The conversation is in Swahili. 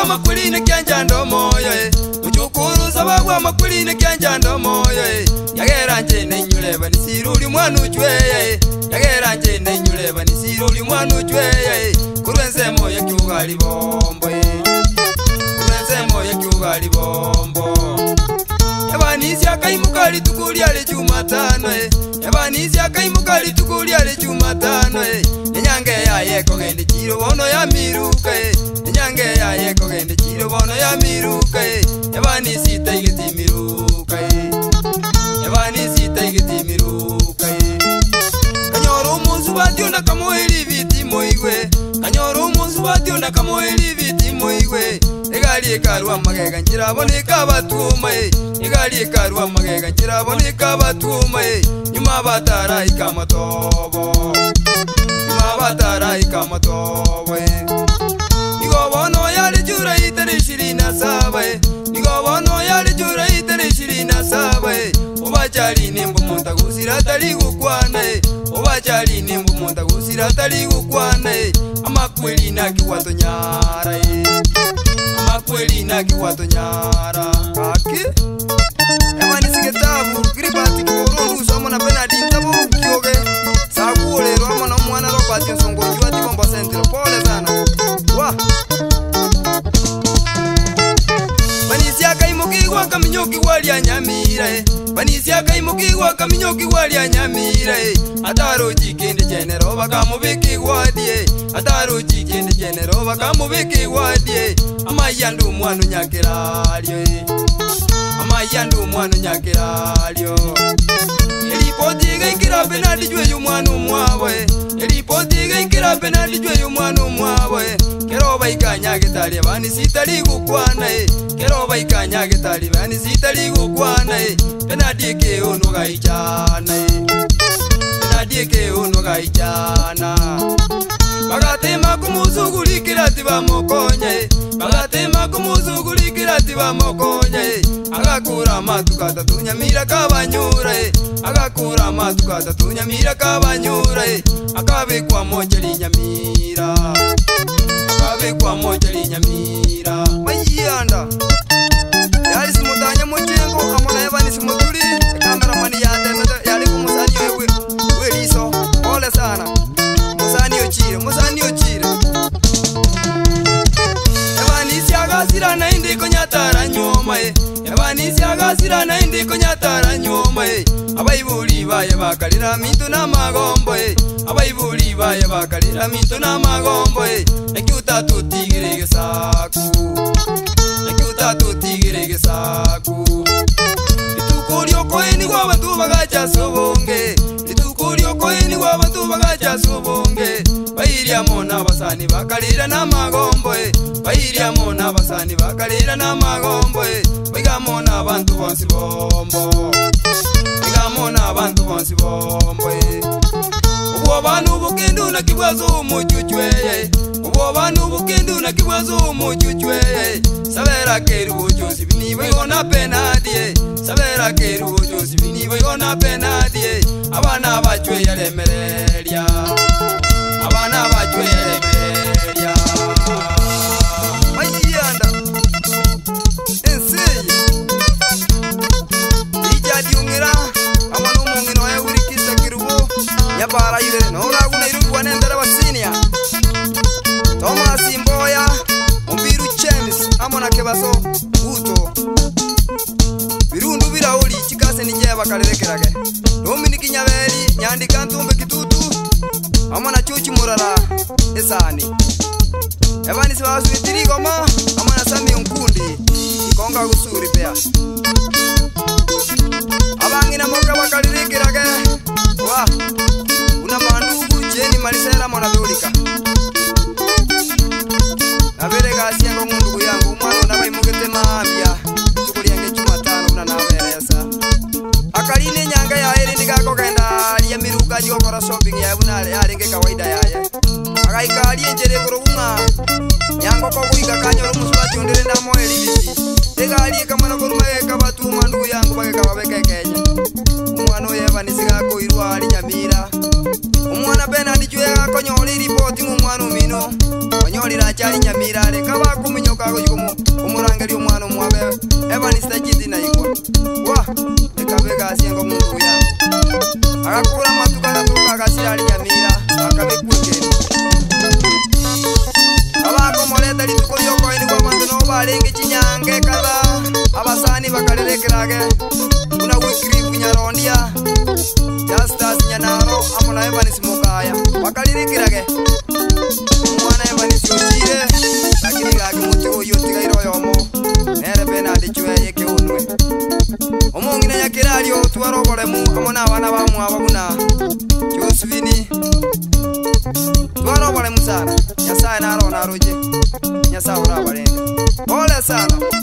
sabagwa makuline kyanjando moyo Mchukuru sabagwa makuline kyanjando moyo Yagera nje nenyuleba nisiruli mwanu Chweya Yagera nje nenyuleba nisiruli mwanu Chweya Kurwense moyo kyugali bombo Kurwense moyo kyugali bombo Yabanisi akaimukali tukulia le Jumatano Yabanisi akaimukali tukulia le Jumatano Nyange ya yeko gende chiro bono ya miruka Nyange ya yeko gende chiro bono ya miruka Yabanisi taigeti miruka Yabanisi taigeti miruka Kanyoro musu bationa kamoeli viti moigwe Kanyoro musu bationa kamoeli viti moigwe Egali ekarwa magega njira boneka batuma Egali ekarwa magega njira boneka batuma Nyuma batara ikamatobo Nyuma batara ikamatobo Nigo bono yale jura itene shirina saba Nigo bono yale jura itene shirina saba Obachali nimbo monta gusira tali gukwana Obachali nimbo monta gusira tali gukwana Amakweli na kiwato nyara Amakweli na kiwato nyara Kake Emani sigetabu Gribati kurondu Somo na penadi Tabu kioge Sakule Roma na mwana Robati Nsongo Juati Bomba Sentro Pole sana Wa Banisia kaimuki waka minyoki wali anyamira Banisia kaimuki waka minyoki wali anyamira Ataro jikende jenero baka mubiki wadie Ataro jikende jenero baka mubiki wadie Amayandu mwanu nyakiralyo Amayandu mwanu nyakiralyo Elipotiga ikira penali jwe yumwanu mwawe Elipotiga ikira penali jwe yumwanu mwawe Keroba ikanyage tali bani sitali gukwana Keroba ikanyage tali bani sitali gukwana Penadike ono gaichana Penadike ono gaichana Bagatema kumuzugulikira tiba mokonye Bagatema kumuzugulikira tiba mokonye Agakura matukata tunyamira kabanyura Agakura matukata tunyamira kabanyura Akabe kwa moja linyamira Akabe kwa moja linyamira Mayiyanda Yali simutanya mchengo Amona yabani simutuli Kameramani yate Yali kumusani we liso Ole sana Musani ochire Yabanisi agasira na indi konyatara nyoma Yabanisi agasira na indi konyatara nyoma Abaibuli baye bakalira mintu na magombo Abaibuli baye bakalira mintu na magombo Ekyuta tutigirege saku Ekyuta tutigirege saku Itukulyo koeni kwa bantu bagacha sobonge Itukulyo koeni kwa bantu bagacha sobonge Bairia mona basani bakalira na magombo Bairia mona basani bakalira na magombo Baiga mona bantu bonsi bombo Baiga mona bantu bonsi bombo Ubo banu bukendu na kibwazo umuchuchweye Ubo banu bukendu na kibwazo umuchuchweye Sabera keru ujosi bini bayona penadie Sabera keru ujosi bini bayona penadie Abana bachweya lemerelia Abana bachweya lemerelia Mayiyanda Enseye Ijadi ungira Amano mungino ya urikisa kirubo Nyabara yure Nora guna irubu wanendara wasinia Thomas Imboya Umbiru James Amona kebaso Uto Birundu birauli Chikase nijeba kalerekerage Dominiki Nyabeli Nyandika ntumbe kitutu Amona chuchi murara Esani Ebani siwasu itirigoma Amona sami unkundi Ikonga gusuri pea Abangi na moka bakalerekerage Wa Una mandugu Jeni Marisela mwana dulika Nabere gasi yango ngundugu yangu Umwano nabai mugete maambia Chukuli yange Jumatano una nabere yasa Akaline nyanga ya heri nigako kenda Liya miruka jiko kora shopping ya Una alinge kawaida ya Akaika liye njere kurunga Nyango kukuika kanyoro musubati Ondere na moe libisi Tega aliye kamana kuruma Eka batu mandugu yangu Bage kawabeke kenya Umwano yeba nisigako Irua alinyamira Umwana bena ndijuye Konyoli ripoti Umwano mino Konyoli rachali nyamira Leka bakuminyo kago yuko umurangeri umwana umwabe Evanista jidina igwa wa ekabega asiengo mungu ya akakura matuka natuka akasirali nyamira akabekwekeni abako moleta lituko yoko eni kwa bantu no balengi chinyange kada abasani bakalelekerage una wikrivu nyarondia Justas nyanaro amona Evanis mukaya bakalirikirage mwana Evanis yochire lakini gake mutego yotiga iroyomo nere benade Chweya keunwe omongine yakiralio twaroboremu amona abana bamwe abaguna Josephine twaroboremu sana Nyasaye narona roje Nyasaye urabarende ole sana